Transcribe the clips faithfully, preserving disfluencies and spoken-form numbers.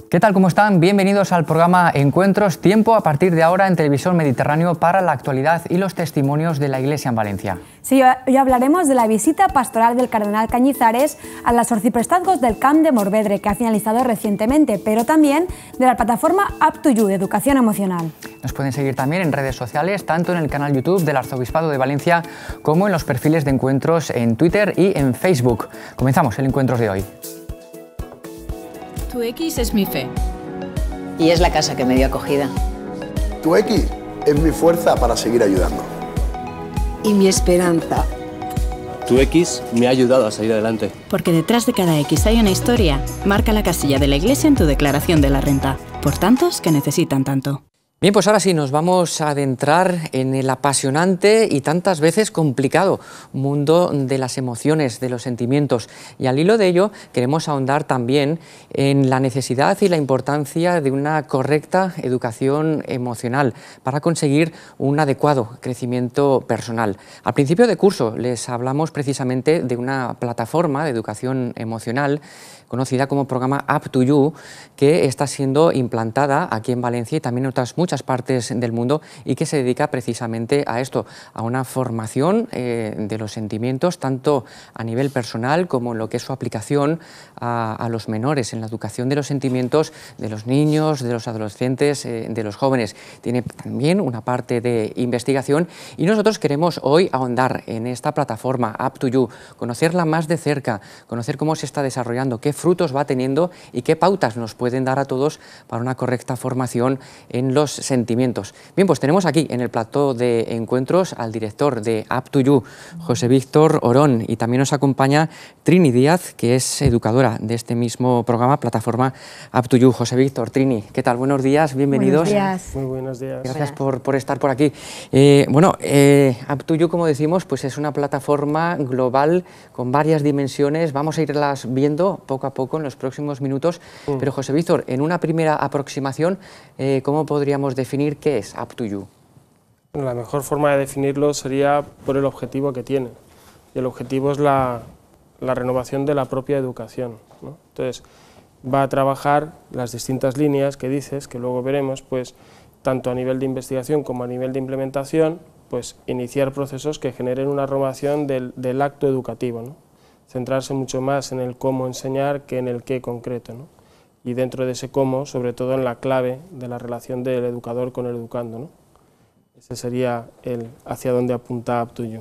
¿Qué tal? ¿Cómo están? Bienvenidos al programa Encuentros, tiempo a partir de ahora en Televisión Mediterráneo para la actualidad y los testimonios de la Iglesia en Valencia. Sí, hoy hablaremos de la visita pastoral del cardenal Cañizares a los arciprestazgos del Camp de Morvedre, que ha finalizado recientemente, pero también de la plataforma Up to You, de educación emocional. Nos pueden seguir también en redes sociales, tanto en el canal YouTube del Arzobispado de Valencia como en los perfiles de Encuentros en Twitter y en Facebook. Comenzamos el Encuentros de hoy. Tu X es mi fe. Y es la casa que me dio acogida. Tu X es mi fuerza para seguir ayudando. Y mi esperanza. Tu X me ha ayudado a salir adelante. Porque detrás de cada X hay una historia. Marca la casilla de la Iglesia en tu declaración de la renta. Por tantos que necesitan tanto. Bien, pues ahora sí, nos vamos a adentrar en el apasionante y tantas veces complicado mundo de las emociones, de los sentimientos. Y al hilo de ello, queremos ahondar también en la necesidad y la importancia de una correcta educación emocional para conseguir un adecuado crecimiento personal. Al principio de curso les hablamos precisamente de una plataforma de educación emocional conocida como programa Up to You, que está siendo implantada aquí en Valencia y también en otras muchas partes del mundo y que se dedica precisamente a esto, a una formación eh, de los sentimientos, tanto a nivel personal como en lo que es su aplicación a, a los menores, en la educación de los sentimientos de los niños, de los adolescentes, eh, de los jóvenes. Tiene también una parte de investigación y nosotros queremos hoy ahondar en esta plataforma Up to You, conocerla más de cerca, conocer cómo se está desarrollando, qué frutos va teniendo y qué pautas nos pueden dar a todos para una correcta formación en los sentimientos. Bien, pues tenemos aquí en el plató de Encuentros al director de Up to You, José Víctor Orón, y también nos acompaña Trini Díaz, que es educadora de este mismo programa, plataforma Up to You. José Víctor, Trini, ¿qué tal? Buenos días, bienvenidos. Buenos días. Muy buenos días. Gracias por, por estar por aquí. Eh, bueno, eh, Up to You, como decimos, pues es una plataforma global con varias dimensiones. Vamos a irlas viendo poco a poco en los próximos minutos. Mm. Pero José Víctor, en una primera aproximación, eh, ¿cómo podríamos definir qué es Up to You? La mejor forma de definirlo sería por el objetivo que tiene. Y el objetivo es la, la renovación de la propia educación, ¿no? Entonces, va a trabajar las distintas líneas que dices, que luego veremos, pues tanto a nivel de investigación como a nivel de implementación, pues iniciar procesos que generen una renovación del, del acto educativo, ¿no? Centrarse mucho más en el cómo enseñar que en el qué concreto, ¿no? Y dentro de ese cómo, sobre todo en la clave de la relación del educador con el educando, ¿no? Ese sería el hacia dónde apunta Up to You.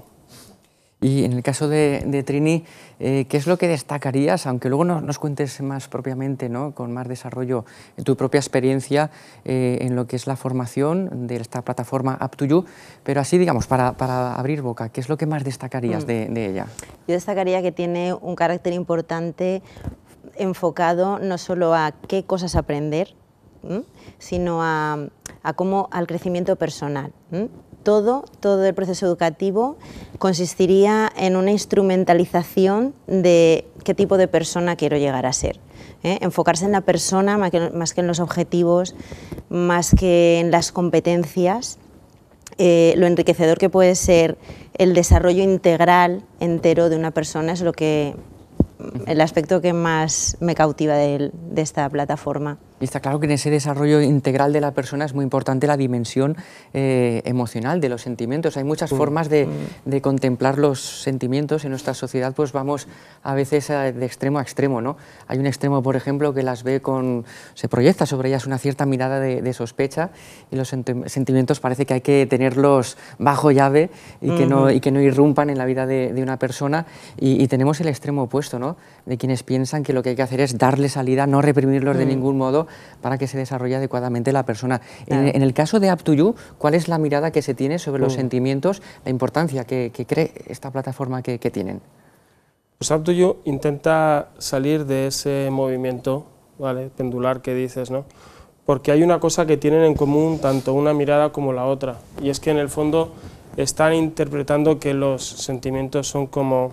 Y en el caso de, de Trini, eh, ¿qué es lo que destacarías, aunque luego no, nos cuentes más propiamente, ¿no?, con más desarrollo, en tu propia experiencia eh, en lo que es la formación de esta plataforma Up to You, pero así, digamos, para, para abrir boca, ¿qué es lo que más destacarías mm. de, de ella? Yo destacaría que tiene un carácter importante enfocado no solo a qué cosas aprender, ¿m? sino a, a cómo al crecimiento personal. ¿m? Todo, todo el proceso educativo consistiría en una instrumentalización de qué tipo de persona quiero llegar a ser. ¿eh? Enfocarse en la persona más que, más que en los objetivos, más que en las competencias, eh, lo enriquecedor que puede ser el desarrollo integral entero de una persona es lo que, el aspecto que más me cautiva de, de esta plataforma. Y está claro que en ese desarrollo integral de la persona es muy importante la dimensión eh, emocional de los sentimientos. Hay muchas mm. formas de, de contemplar los sentimientos en nuestra sociedad, pues vamos a veces a, de extremo a extremo, ¿no? Hay un extremo, por ejemplo, que las ve con, se proyecta sobre ellas una cierta mirada de, de sospecha y los sent sentimientos parece que hay que tenerlos bajo llave y que, mm-hmm. no, y que no irrumpan en la vida de, de una persona. Y, y tenemos el extremo opuesto, ¿no?, de quienes piensan que lo que hay que hacer es darle salida, no reprimirlos mm. de ningún modo, para que se desarrolle adecuadamente la persona. Claro. En, en el caso de Up to You, ¿cuál es la mirada que se tiene sobre los mm. sentimientos, la importancia que, que cree esta plataforma que, que tienen? Pues Up to You intenta salir de ese movimiento, ¿vale?, pendular que dices, ¿no?, porque hay una cosa que tienen en común tanto una mirada como la otra, y es que en el fondo están interpretando que los sentimientos son como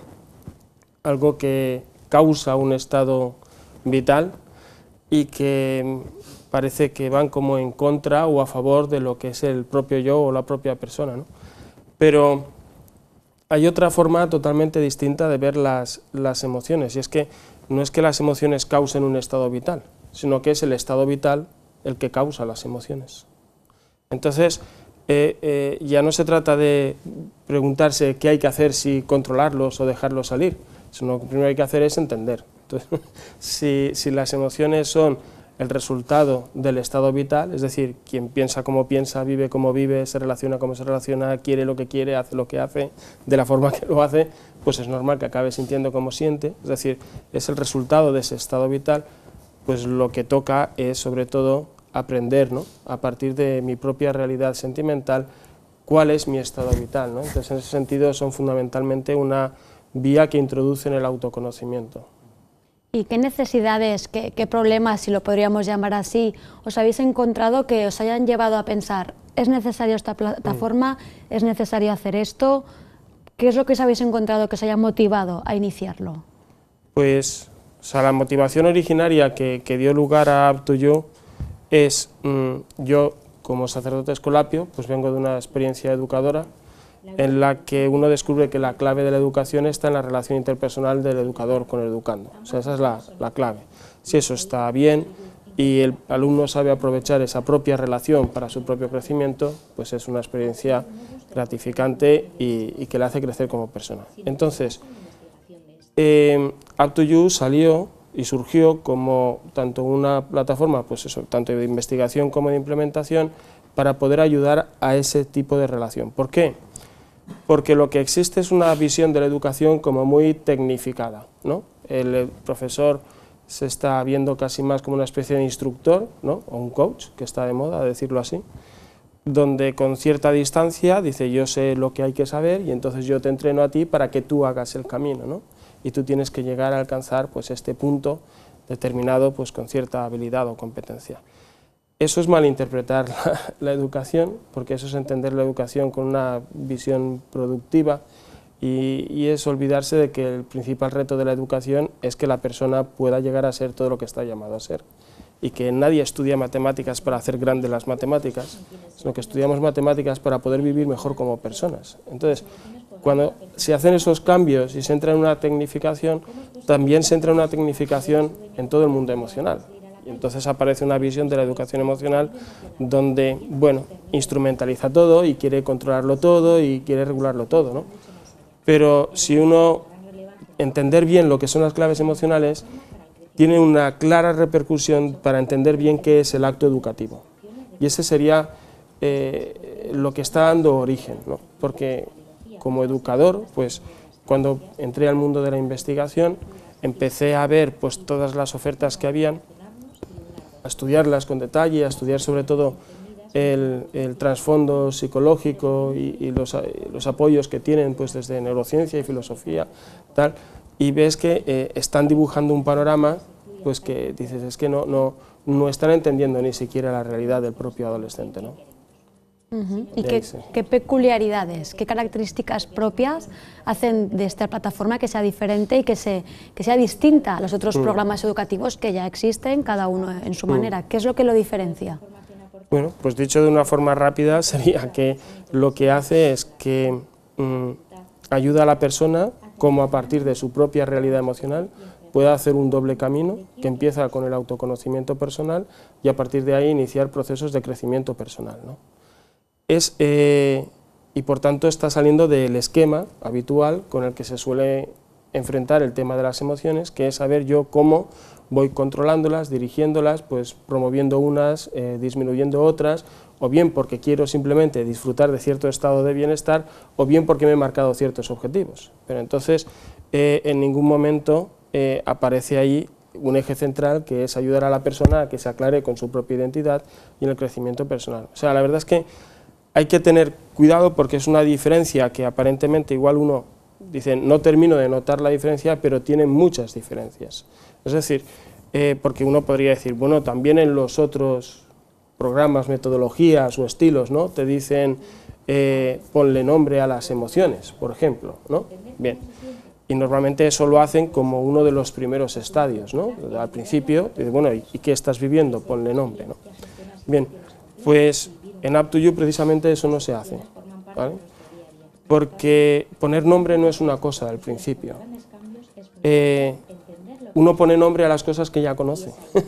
algo que causa un estado vital y que parece que van como en contra o a favor de lo que es el propio yo o la propia persona, ¿no? Pero hay otra forma totalmente distinta de ver las, las emociones, y es que no es que las emociones causen un estado vital, sino que es el estado vital el que causa las emociones. Entonces, eh, eh, ya no se trata de preguntarse qué hay que hacer, si controlarlos o dejarlos salir, sino lo que primero hay que hacer es entender. Entonces, si, si las emociones son el resultado del estado vital, es decir, quien piensa como piensa, vive como vive, se relaciona como se relaciona, quiere lo que quiere, hace lo que hace, de la forma que lo hace, pues es normal que acabe sintiendo como siente, es decir, es el resultado de ese estado vital, pues lo que toca es sobre todo aprender, ¿no?, a partir de mi propia realidad sentimental, cuál es mi estado vital, ¿no? Entonces, en ese sentido, son fundamentalmente una vía que introduce en el autoconocimiento. ¿Y qué necesidades, qué, qué problemas, si lo podríamos llamar así, os habéis encontrado que os hayan llevado a pensar, ¿es necesario esta plataforma? ¿Es necesario hacer esto? ¿Qué es lo que os habéis encontrado que os haya motivado a iniciarlo? Pues, o sea, la motivación originaria que, que dio lugar a UpToYou es, mmm, yo como sacerdote escolapio, pues vengo de una experiencia educadora, en la que uno descubre que la clave de la educación está en la relación interpersonal del educador con el educando. O sea, esa es la, la clave. Si eso está bien y el alumno sabe aprovechar esa propia relación para su propio crecimiento, pues es una experiencia gratificante y, y que le hace crecer como persona. Entonces, eh, UpToYou salió y surgió como tanto una plataforma, pues eso, tanto de investigación como de implementación, para poder ayudar a ese tipo de relación. ¿Por qué? Porque lo que existe es una visión de la educación como muy tecnificada, ¿no? El profesor se está viendo casi más como una especie de instructor, ¿no?, o un coach, que está de moda, decirlo así, donde con cierta distancia dice yo sé lo que hay que saber y entonces yo te entreno a ti para que tú hagas el camino, ¿no?, y tú tienes que llegar a alcanzar pues este punto determinado pues con cierta habilidad o competencia. Eso es malinterpretar la, la educación, porque eso es entender la educación con una visión productiva y, y es olvidarse de que el principal reto de la educación es que la persona pueda llegar a ser todo lo que está llamado a ser y que nadie estudia matemáticas para hacer grandes las matemáticas, sino que estudiamos matemáticas para poder vivir mejor como personas. Entonces, cuando se hacen esos cambios y se entra en una tecnificación, también se entra en una tecnificación en todo el mundo emocional. Y entonces aparece una visión de la educación emocional donde, bueno, instrumentaliza todo y quiere controlarlo todo y quiere regularlo todo, ¿no? Pero si uno entender bien lo que son las claves emocionales, tiene una clara repercusión para entender bien qué es el acto educativo. Y ese sería eh, lo que está dando origen, ¿no? Porque como educador, pues cuando entré al mundo de la investigación, empecé a ver pues todas las ofertas que habían, a estudiarlas con detalle, a estudiar sobre todo el, el trasfondo psicológico y, y los, los apoyos que tienen pues desde neurociencia y filosofía, tal, y ves que eh, están dibujando un panorama pues que dices, es que no, no, no están entendiendo ni siquiera la realidad del propio adolescente, ¿no? Uh-huh. ¿Y qué, qué peculiaridades, qué características propias hacen de esta plataforma que sea diferente y que, se, que sea distinta a los otros mm. programas educativos que ya existen, cada uno en su mm. manera? ¿Qué es lo que lo diferencia? Bueno, pues dicho de una forma rápida sería que lo que hace es que mm, ayuda a la persona como a partir de su propia realidad emocional pueda hacer un doble camino que empieza con el autoconocimiento personal y a partir de ahí iniciar procesos de crecimiento personal, ¿no? Es, eh, y por tanto está saliendo del esquema habitual con el que se suele enfrentar el tema de las emociones, que es saber yo cómo voy controlándolas, dirigiéndolas, pues promoviendo unas, eh, disminuyendo otras, o bien porque quiero simplemente disfrutar de cierto estado de bienestar, o bien porque me he marcado ciertos objetivos. Pero entonces eh, en ningún momento eh, aparece ahí un eje central que es ayudar a la persona a que se aclare con su propia identidad y en el crecimiento personal. O sea, la verdad es que hay que tener cuidado porque es una diferencia que aparentemente igual uno dice, no termino de notar la diferencia, pero tiene muchas diferencias. Es decir, eh, porque uno podría decir, bueno, también en los otros programas, metodologías o estilos, ¿no?, te dicen, eh, ponle nombre a las emociones, por ejemplo, ¿no? Bien, y normalmente eso lo hacen como uno de los primeros estadios, ¿no? Al principio, dice, bueno, ¿y qué estás viviendo? Ponle nombre, ¿no? Bien, pues en UpToYou precisamente eso no se hace, ¿vale? Porque poner nombre no es una cosa al principio. Eh, uno pone nombre a las cosas que ya conoce.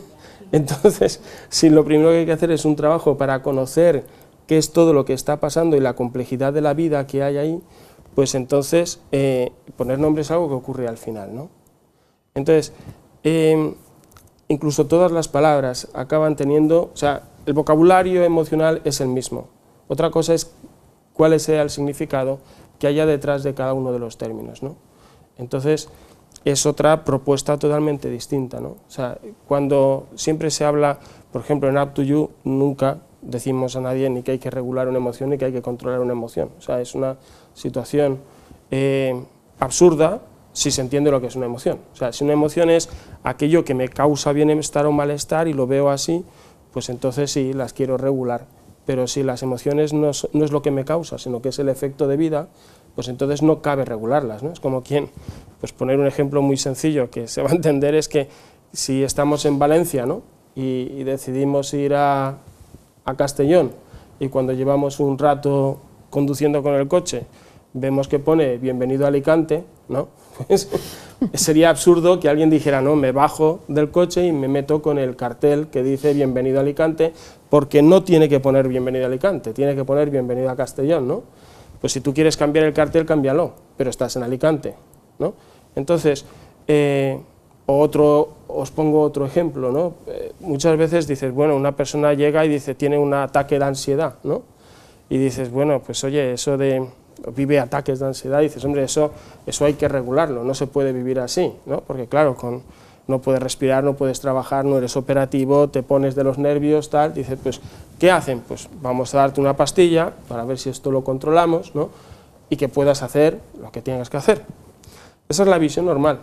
Entonces, si lo primero que hay que hacer es un trabajo para conocer qué es todo lo que está pasando y la complejidad de la vida que hay ahí, pues entonces eh, poner nombre es algo que ocurre al final, ¿no? Entonces, eh, incluso todas las palabras acaban teniendo, o sea, el vocabulario emocional es el mismo. Otra cosa es cuál sea el significado que haya detrás de cada uno de los términos, ¿no? Entonces, es otra propuesta totalmente distinta, ¿no? O sea, cuando siempre se habla, por ejemplo, en Up to You, nunca decimos a nadie ni que hay que regular una emoción ni que hay que controlar una emoción. O sea, es una situación eh, absurda si se entiende lo que es una emoción. O sea, si una emoción es aquello que me causa bienestar o malestar y lo veo así, pues entonces sí, las quiero regular. Pero si las emociones no es, no es lo que me causa, sino que es el efecto de vida, pues entonces no cabe regularlas, ¿no? Es como quien, pues poner un ejemplo muy sencillo que se va a entender es que si estamos en Valencia, ¿no? y, y decidimos ir a, a Castellón y cuando llevamos un rato conduciendo con el coche vemos que pone bienvenido a Alicante, ¿no? Pues sería absurdo que alguien dijera, no, me bajo del coche y me meto con el cartel que dice bienvenido a Alicante, porque no tiene que poner bienvenido a Alicante, tiene que poner bienvenido a Castellón, ¿no? Pues si tú quieres cambiar el cartel, cámbialo, pero estás en Alicante, ¿no? Entonces, eh, otro, os pongo otro ejemplo, ¿no? Eh, muchas veces dices, bueno, una persona llega y dice, tiene un ataque de ansiedad, ¿no? Y dices, bueno, pues oye, eso de, vive ataques de ansiedad, y dices, hombre, eso, eso hay que regularlo, no se puede vivir así, ¿no? Porque claro, con, no puedes respirar, no puedes trabajar, no eres operativo, te pones de los nervios, tal, dices, pues, ¿qué hacen? Pues vamos a darte una pastilla para ver si esto lo controlamos, ¿no? Y que puedas hacer lo que tengas que hacer. Esa es la visión normal,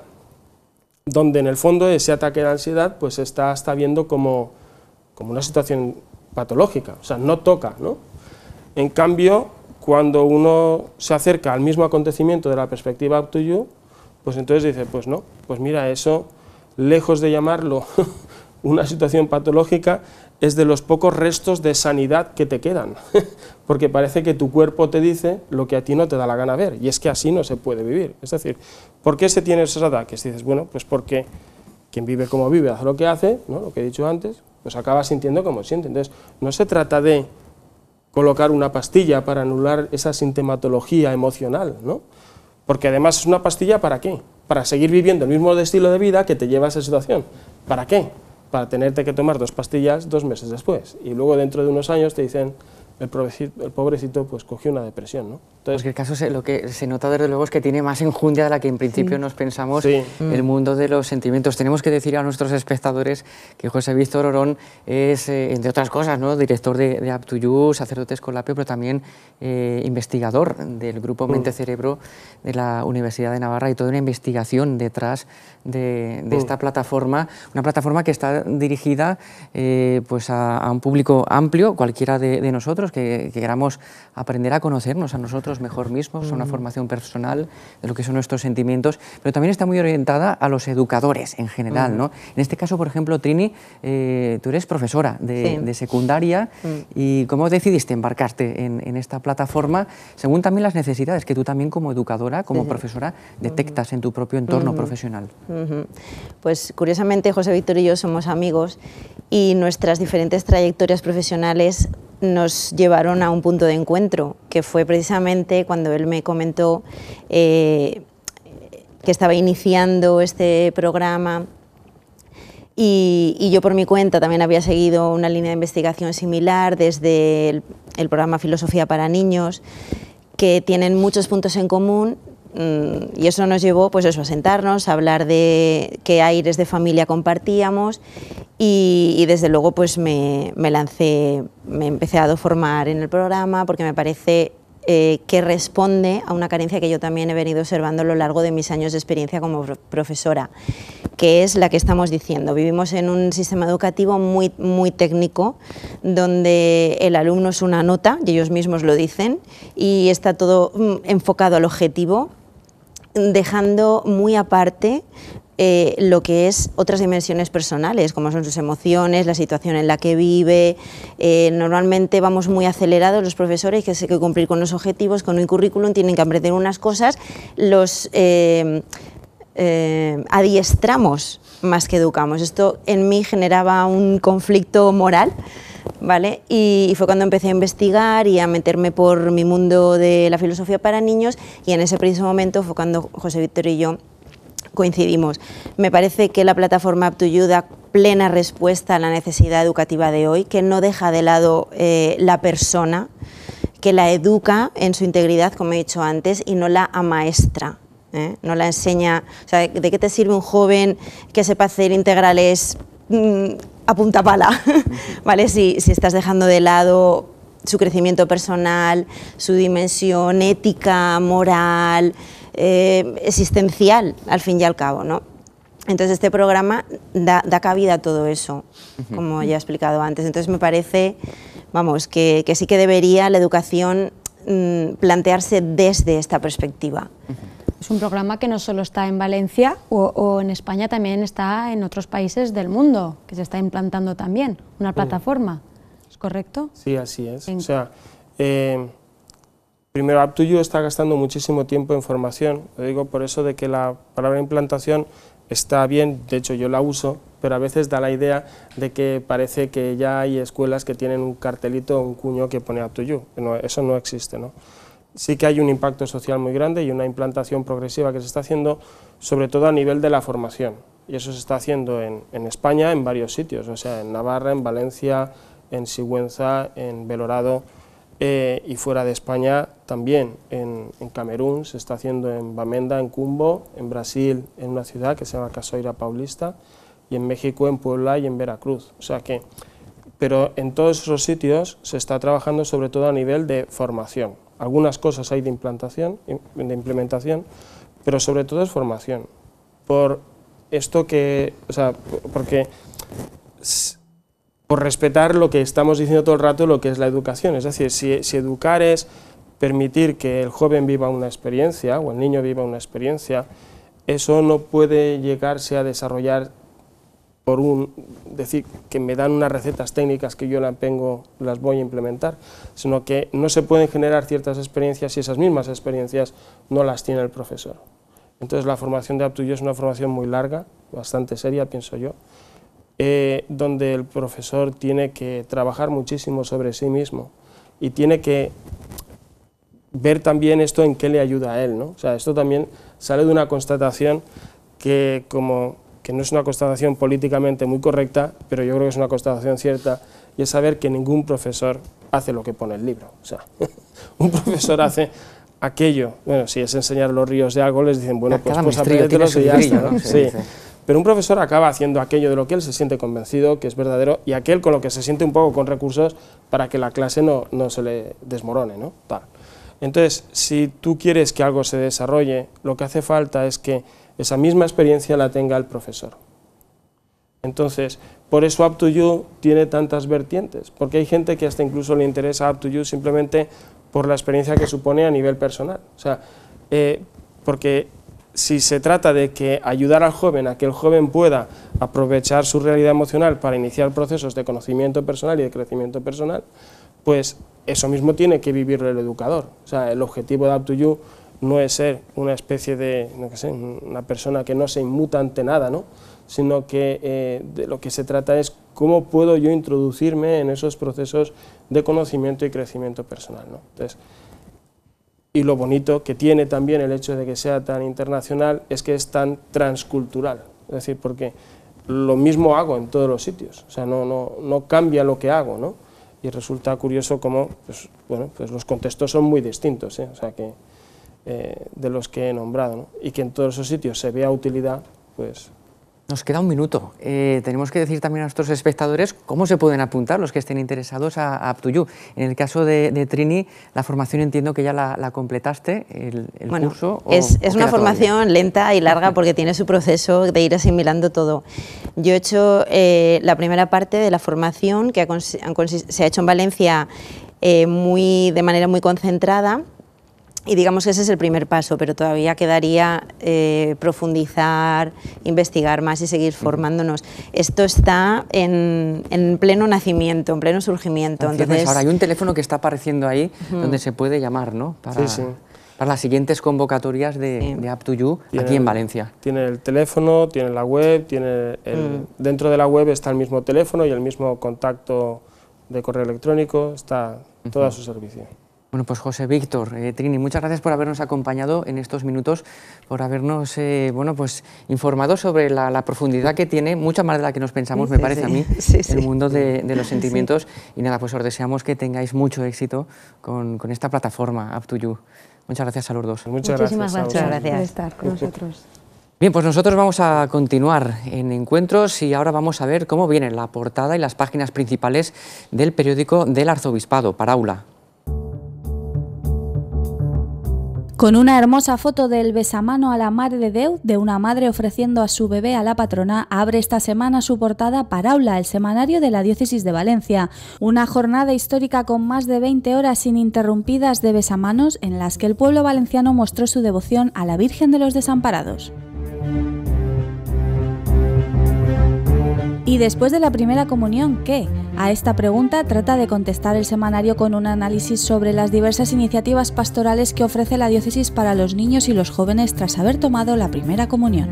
donde en el fondo ese ataque de ansiedad pues está, está viendo como, como una situación patológica, o sea, no toca, ¿no? En cambio, cuando uno se acerca al mismo acontecimiento de la perspectiva Up to You, pues entonces dice, pues no, pues mira, eso, lejos de llamarlo una situación patológica, es de los pocos restos de sanidad que te quedan, porque parece que tu cuerpo te dice lo que a ti no te da la gana ver, y es que así no se puede vivir. Es decir, ¿por qué se tienen esos ataques? Dices, bueno, pues porque quien vive como vive, hace lo que hace, ¿no? Lo que he dicho antes, pues acaba sintiendo como siente. Entonces, no se trata de colocar una pastilla para anular esa sintomatología emocional, ¿no? Porque además es una pastilla ¿para qué? Para seguir viviendo el mismo estilo de vida que te lleva a esa situación. ¿Para qué? Para tenerte que tomar dos pastillas dos meses después, y luego dentro de unos años te dicen, el pobrecito, el pobrecito pues cogió una depresión, ¿no? Entonces, porque el caso se, lo que se nota desde luego es que tiene más enjundia de la que en principio sí. nos pensamos, sí. el mundo de los sentimientos. Tenemos que decir a nuestros espectadores que José Víctor Orón es, eh, entre otras cosas, ¿no? director de, de Up to You, sacerdote escolapio, pero también eh, investigador del grupo Mente Cerebro de la Universidad de Navarra, y toda una investigación detrás de, de esta plataforma, una plataforma que está dirigida eh, pues a, a un público amplio, cualquiera de, de nosotros, que, que queramos aprender a conocernos a nosotros mejor mismos, a una formación personal de lo que son nuestros sentimientos, pero también está muy orientada a los educadores en general, uh-huh. ¿no? En este caso, por ejemplo, Trini, eh, tú eres profesora de, sí. de secundaria, uh-huh. y ¿cómo decidiste embarcarte en, en esta plataforma, según también las necesidades que tú también como educadora, como uh-huh. profesora, detectas uh-huh. en tu propio entorno uh-huh. profesional? Uh-huh. Pues curiosamente José Víctor y yo somos amigos, y nuestras diferentes trayectorias profesionales nos llevaron a un punto de encuentro, que fue precisamente cuando él me comentó eh, que estaba iniciando este programa, y, y yo por mi cuenta también había seguido una línea de investigación similar desde el, el programa Filosofía para Niños, que tienen muchos puntos en común. Y eso nos llevó pues eso, a sentarnos, a hablar de qué aires de familia compartíamos, y, y desde luego pues me, me lancé, me empecé a formar en el programa, porque me parece eh, que responde a una carencia que yo también he venido observando a lo largo de mis años de experiencia como profesora, que es la que estamos diciendo. Vivimos en un sistema educativo muy, muy técnico, donde el alumno es una nota, y ellos mismos lo dicen, y está todo mm, enfocado al objetivo, dejando muy aparte eh, lo que es otras dimensiones personales, como son sus emociones, la situación en la que vive. Eh, normalmente vamos muy acelerados los profesores, que hay que cumplir con los objetivos, con un currículum, tienen que aprender unas cosas, los eh, eh, adiestramos más que educamos. Esto en mí generaba un conflicto moral, ¿vale? Y, y fue cuando empecé a investigar y a meterme por mi mundo de la filosofía para niños, y en ese preciso momento fue cuando José Víctor y yo coincidimos. Me parece que la plataforma Up to You da plena respuesta a la necesidad educativa de hoy, que no deja de lado eh, la persona, que la educa en su integridad, como he dicho antes, y no la amaestra, ¿eh? No la enseña. O sea, ¿de qué te sirve un joven que sepa hacer integrales mmm, a punta pala? ¿Vale? Si, si estás dejando de lado su crecimiento personal, su dimensión ética, moral, eh, existencial, al fin y al cabo, ¿no? Entonces este programa da, da cabida a todo eso, como ya he explicado antes. Entonces me parece, vamos, que, que sí que debería la educación mmm, plantearse desde esta perspectiva. Es un programa que no solo está en Valencia o, o en España, también está en otros países del mundo, que se está implantando también, una plataforma, ¿es correcto? Sí, así es. En... O sea, eh, primero, Up to You está gastando muchísimo tiempo en formación, lo digo por eso de que la palabra implantación está bien, de hecho yo la uso, pero a veces da la idea de que parece que ya hay escuelas que tienen un cartelito, un cuño que pone Up to You, no, eso no existe, ¿no? Sí que hay un impacto social muy grande y una implantación progresiva que se está haciendo, sobre todo a nivel de la formación, y eso se está haciendo en, en España en varios sitios, o sea, en Navarra, en Valencia, en Sigüenza, en Belorado, eh, y fuera de España también, en, en Camerún, se está haciendo en Bamenda, en Cumbo, en Brasil, en una ciudad que se llama Casoira Paulista, y en México, en Puebla y en Veracruz, o sea que, pero en todos esos sitios se está trabajando sobre todo a nivel de formación. Algunas cosas hay de implantación, de implementación, pero sobre todo es formación. Por esto que, o sea, porque por respetar lo que estamos diciendo todo el rato, lo que es la educación. Es decir, si, si educar es permitir que el joven viva una experiencia o el niño viva una experiencia, eso no puede llegarse a desarrollar por un, decir, que me dan unas recetas técnicas que yo las, tengo, las voy a implementar, sino que no se pueden generar ciertas experiencias si esas mismas experiencias no las tiene el profesor. Entonces la formación de Up to You es una formación muy larga, bastante seria, pienso yo, eh, donde el profesor tiene que trabajar muchísimo sobre sí mismo y tiene que ver también esto en qué le ayuda a él, ¿no? O sea, esto también sale de una constatación que como... que no es una constatación políticamente muy correcta, pero yo creo que es una constatación cierta, y es saber que ningún profesor hace lo que pone el libro. O sea, un profesor hace aquello, bueno, si es enseñar los ríos de algo, les dicen, bueno, pues, pues apréndetelos y ya está, ¿no? Sí. Pero un profesor acaba haciendo aquello de lo que él se siente convencido, que es verdadero, y aquel con lo que se siente un poco con recursos para que la clase no, no se le desmorone, ¿no? Tal. Entonces, si tú quieres que algo se desarrolle, lo que hace falta es que esa misma experiencia la tenga el profesor. Entonces, por eso Up to You tiene tantas vertientes, porque hay gente que hasta incluso le interesa Up to You simplemente por la experiencia que supone a nivel personal. O sea, eh, porque si se trata de que ayudar al joven a que el joven pueda aprovechar su realidad emocional para iniciar procesos de conocimiento personal y de crecimiento personal, pues eso mismo tiene que vivirlo el educador. O sea, el objetivo de Up to You no es ser una especie de, no sé, una persona que no se inmuta ante nada, ¿no? Sino que eh, de lo que se trata es cómo puedo yo introducirme en esos procesos de conocimiento y crecimiento personal, ¿no? Entonces, y lo bonito que tiene también el hecho de que sea tan internacional es que es tan transcultural, es decir, porque lo mismo hago en todos los sitios, o sea, no, no, no cambia lo que hago, ¿no? Y resulta curioso cómo, pues, bueno, pues los contextos son muy distintos, ¿eh? O sea que Eh, de los que he nombrado, ¿no? Y que en todos esos sitios se vea utilidad, pues... Nos queda un minuto. Eh, tenemos que decir también a nuestros espectadores cómo se pueden apuntar los que estén interesados a, a Up to You. En el caso de, de Trini, la formación entiendo que ya la, la completaste, el, el bueno, curso. Es, o, es o una formación todavía? lenta y larga porque tiene su proceso de ir asimilando todo. Yo he hecho eh, la primera parte de la formación que ha, se ha hecho en Valencia eh, muy, de manera muy concentrada. Y digamos que ese es el primer paso, pero todavía quedaría eh, profundizar, investigar más y seguir formándonos. Esto está en, en pleno nacimiento, en pleno surgimiento. Entonces, ahora hay un teléfono que está apareciendo ahí, uh-huh, donde se puede llamar, ¿no? Para... Sí, sí. Para las siguientes convocatorias de, sí. de Up to You tiene aquí en el, Valencia. Tiene el teléfono, tiene la web, tiene el, mm. dentro de la web está el mismo teléfono y el mismo contacto de correo electrónico, está uh-huh. todo a su servicio. Bueno, pues José Víctor, eh, Trini, muchas gracias por habernos acompañado en estos minutos, por habernos eh, bueno, pues, informado sobre la, la profundidad que tiene, mucha más de la que nos pensamos, sí, me parece sí. a mí, sí, sí. el mundo de, de los sentimientos. Sí. Y nada, pues os deseamos que tengáis mucho éxito con, con esta plataforma Up to You. Muchas gracias a los dos. Muchas Muchísimas gracias, gracias, gracias por estar con nosotros. Bien, pues nosotros vamos a continuar en Encuentros y ahora vamos a ver cómo viene la portada y las páginas principales del periódico del Arzobispado, Paraula. Con una hermosa foto del besamano a la Mare de Déu, de una madre ofreciendo a su bebé a la patrona, abre esta semana su portada Paraula, el semanario de la Diócesis de Valencia. Una jornada histórica con más de veinte horas ininterrumpidas de besamanos en las que el pueblo valenciano mostró su devoción a la Virgen de los Desamparados. ¿Y después de la primera comunión, qué? A esta pregunta trata de contestar el semanario con un análisis sobre las diversas iniciativas pastorales que ofrece la diócesis para los niños y los jóvenes tras haber tomado la primera comunión.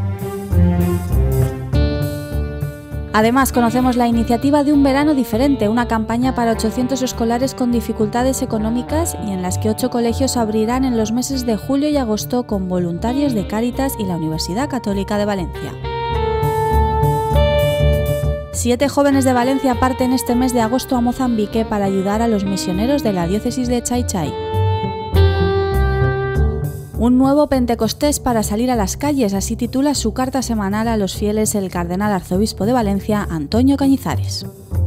Además, conocemos la iniciativa de Un Verano Diferente, una campaña para ochocientos escolares con dificultades económicas y en las que ocho colegios abrirán en los meses de julio y agosto con voluntarios de Cáritas y la Universidad Católica de Valencia. Siete jóvenes de Valencia parten este mes de agosto a Mozambique para ayudar a los misioneros de la diócesis de Chai-Chai. Un nuevo Pentecostés para salir a las calles, así titula su carta semanal a los fieles el cardenal arzobispo de Valencia, Antonio Cañizares.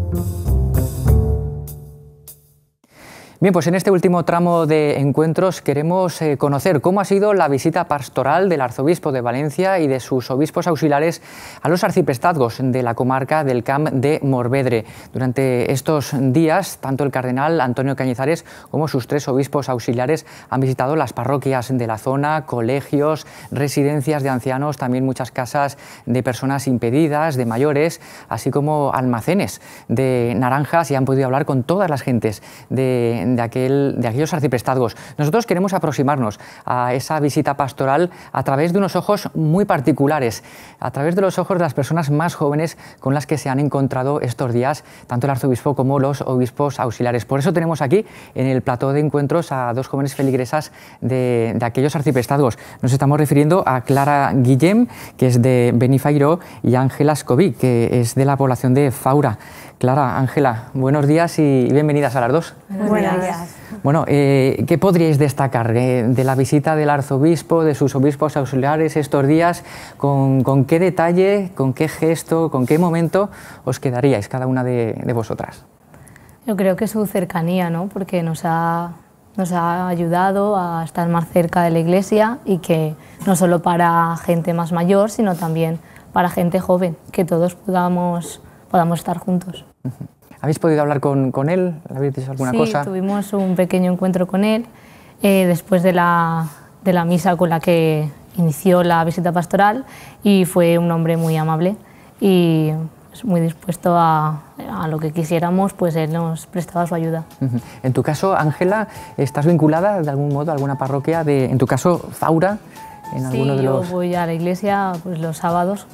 Bien, pues en este último tramo de Encuentros queremos eh, conocer cómo ha sido la visita pastoral del arzobispo de Valencia y de sus obispos auxiliares a los arciprestazgos de la comarca del Camp de Morvedre. Durante estos días, tanto el cardenal Antonio Cañizares como sus tres obispos auxiliares han visitado las parroquias de la zona, colegios, residencias de ancianos, también muchas casas de personas impedidas, de mayores, así como almacenes de naranjas, y han podido hablar con todas las gentes de De, aquel, de aquellos arciprestazgos. Nosotros queremos aproximarnos a esa visita pastoral a través de unos ojos muy particulares, a través de los ojos de las personas más jóvenes con las que se han encontrado estos días, tanto el arzobispo como los obispos auxiliares. Por eso tenemos aquí en el plató de Encuentros a dos jóvenes feligresas de, de aquellos arciprestazgos. Nos estamos refiriendo a Clara Guillem, que es de Benifairó, y Ángela Escobí, que es de la población de Faura. Clara, Ángela, buenos días y bienvenidas a las dos. Buenos días. Bueno, eh, ¿qué podríais destacar eh, de la visita del arzobispo, de sus obispos auxiliares estos días? ¿Con, con qué detalle, con qué gesto, con qué momento os quedaríais cada una de, de vosotras? Yo creo que su cercanía, ¿no? Porque nos ha, nos ha ayudado a estar más cerca de la Iglesia y que no solo para gente más mayor, sino también para gente joven, que todos podamos, podamos estar juntos. Uh-huh. ¿Habéis podido hablar con, con él? ¿Habéis dicho alguna sí, cosa? Sí, tuvimos un pequeño encuentro con él eh, después de la, de la misa con la que inició la visita pastoral, y fue un hombre muy amable y pues, muy dispuesto a, a lo que quisiéramos, pues él nos prestaba su ayuda. Uh-huh. En tu caso, Ángela, ¿estás vinculada de algún modo a alguna parroquia? De, en tu caso, Faura, en alguno sí, de los... yo voy a la iglesia pues, los sábados.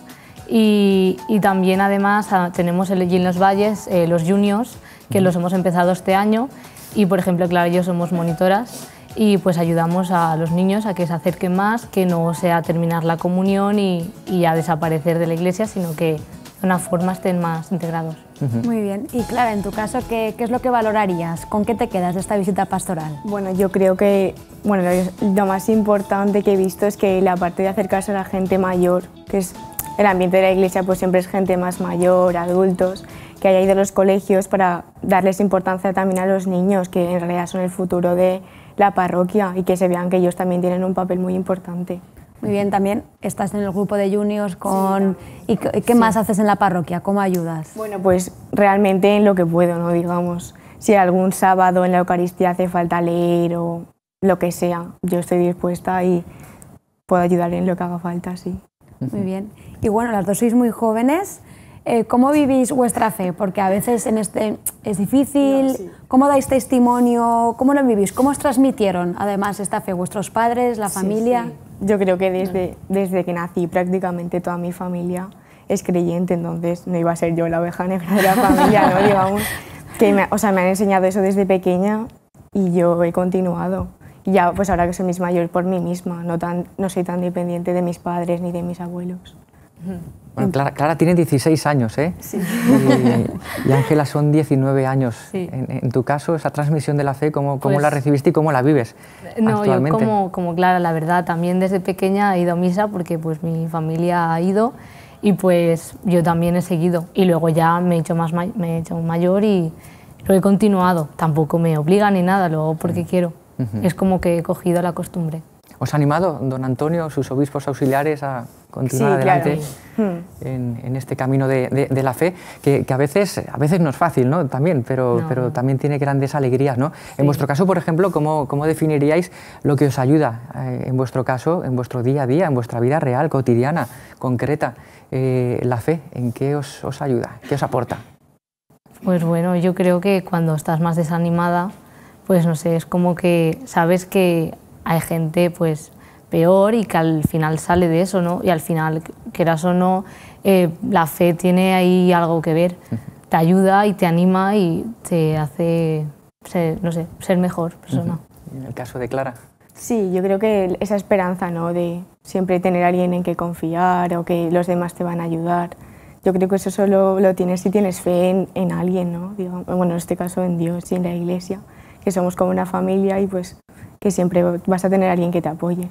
Y, y también además tenemos allí en los Valles eh, los juniors, que los hemos empezado este año, y por ejemplo Clara y yo somos monitoras y pues ayudamos a los niños a que se acerquen más, que no sea terminar la comunión y, y a desaparecer de la iglesia, sino que de una forma estén más integrados. Uh-huh. Muy bien. Y Clara, en tu caso, ¿qué, ¿qué es lo que valorarías? ¿Con qué te quedas de esta visita pastoral? Bueno, yo creo que bueno, lo, lo más importante que he visto es que la parte de acercarse a la gente mayor, que es el ambiente de la iglesia, pues siempre es gente más mayor, adultos, que haya ido a los colegios para darles importancia también a los niños, que en realidad son el futuro de la parroquia, y que se vean que ellos también tienen un papel muy importante. Muy bien, también estás en el grupo de juniors con... Sí, ¿y qué, qué más sí. haces en la parroquia? ¿Cómo ayudas? Bueno, pues realmente en lo que puedo, ¿no? Digamos, si algún sábado en la Eucaristía hace falta leer o lo que sea, yo estoy dispuesta y puedo ayudar en lo que haga falta, sí. Muy bien. Y bueno, las dos sois muy jóvenes. Eh, ¿Cómo vivís vuestra fe? Porque a veces en este es difícil. No, sí. ¿Cómo dais testimonio? ¿Cómo lo vivís? ¿Cómo os transmitieron además esta fe? ¿Vuestros padres, la sí, familia? Sí. Yo creo que desde, desde que nací prácticamente toda mi familia es creyente, entonces no iba a ser yo la oveja negra de la familia, ¿no? Digamos, que me, o sea, me han enseñado eso desde pequeña y yo he continuado. Y ya pues ahora que soy más mayor por mí misma, no, tan, no soy tan dependiente de mis padres ni de mis abuelos. Bueno, Clara, Clara tiene dieciséis años, ¿eh? Sí. Y Ángela son diecinueve años. Sí. En, en tu caso, esa transmisión de la fe, ¿cómo, cómo Pues, la recibiste y cómo la vives no, actualmente? Yo como, como Clara, la verdad, también desde pequeña he ido a misa porque pues mi familia ha ido y pues yo también he seguido. Y luego ya me he hecho, más, me he hecho mayor y lo he continuado. Tampoco me obliga ni nada, lo hago porque quiero. Uh-huh. Es como que he cogido la costumbre. ¿Os ha animado, don Antonio, sus obispos auxiliares, a continuar sí, adelante claro. en, en este camino de, de, de la fe? Que, que a, veces, a veces no es fácil, ¿no? También, pero, no. pero también tiene grandes alegrías, ¿no? Sí. En vuestro caso, por ejemplo, ¿cómo, cómo definiríais lo que os ayuda, eh, en vuestro caso, en vuestro día a día, en vuestra vida real, cotidiana, concreta, eh, la fe? ¿En qué os, os ayuda? ¿Qué os aporta? Pues bueno, yo creo que cuando estás más desanimada, pues no sé, es como que sabes que hay gente pues peor y que al final sale de eso, ¿no? Y al final, quieras o no, eh, la fe tiene ahí algo que ver. Te ayuda y te anima y te hace, ser, no sé, ser mejor persona. ¿Y en el caso de Clara? Sí, yo creo que esa esperanza, ¿no? De siempre tener a alguien en que confiar o que los demás te van a ayudar. Yo creo que eso solo lo tienes si tienes fe en, en alguien, ¿no? Digo, bueno, en este caso en Dios y en la Iglesia, que somos como una familia y pues que siempre vas a tener a alguien que te apoye.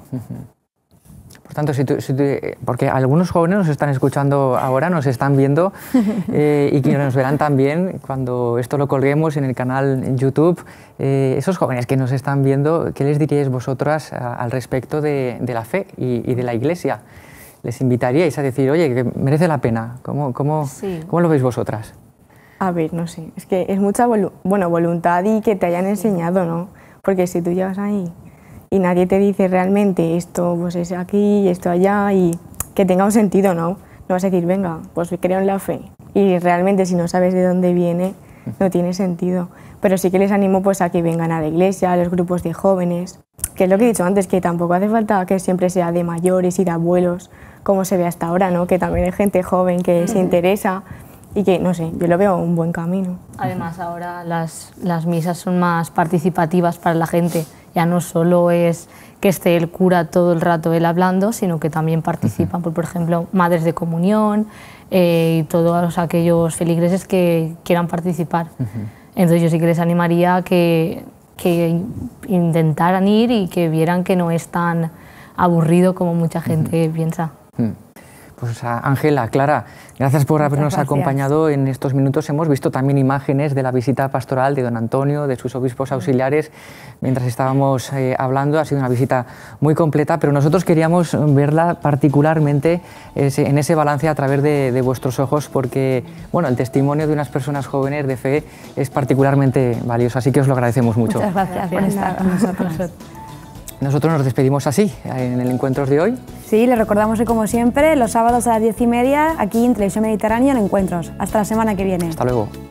Por tanto, si tú, si tú, porque algunos jóvenes nos están escuchando ahora, nos están viendo eh, y que nos verán también cuando esto lo colguemos en el canal en YouTube. Eh, esos jóvenes que nos están viendo, ¿qué les diríais vosotras a, al respecto de, de la fe y, y de la Iglesia? ¿Les invitaríais a decir, oye, que merece la pena? ¿Cómo, cómo, sí. ¿cómo lo veis vosotras? A ver, no sé, es que es mucha volu bueno, voluntad y que te hayan enseñado, ¿no? Porque si tú llegas ahí y nadie te dice realmente esto pues es aquí y esto allá y que tenga un sentido, ¿no? No vas a decir, venga, pues creo en la fe. Y realmente si no sabes de dónde viene, no tiene sentido. Pero sí que les animo pues a que vengan a la iglesia, a los grupos de jóvenes, que es lo que he dicho antes, que tampoco hace falta que siempre sea de mayores y de abuelos, como se ve hasta ahora, ¿no? Que también hay gente joven que se interesa y que, no sé, yo lo veo un buen camino. Además, ahora las, las misas son más participativas para la gente. Ya no solo es que esté el cura todo el rato él hablando, sino que también participan, uh-huh. por, por ejemplo, madres de comunión eh, y todos aquellos feligreses que quieran participar. Uh-huh. Entonces yo sí que les animaría a que, que intentaran ir y que vieran que no es tan aburrido como mucha gente uh-huh. piensa. Uh-huh. Pues Ángela, Clara, gracias por habernos gracias. acompañado en estos minutos. Hemos visto también imágenes de la visita pastoral de don Antonio, de sus obispos auxiliares, mientras estábamos eh, hablando. Ha sido una visita muy completa, pero nosotros queríamos verla particularmente ese, en ese balance a través de, de vuestros ojos, porque bueno, el testimonio de unas personas jóvenes de fe es particularmente valioso, así que os lo agradecemos mucho. Muchas gracias por estar con nosotros. Nosotros nos despedimos así, en el Encuentros de hoy. Sí, les recordamos que como siempre, los sábados a las diez y media, aquí en Televisión Mediterránea en Encuentros. Hasta la semana que viene. Hasta luego.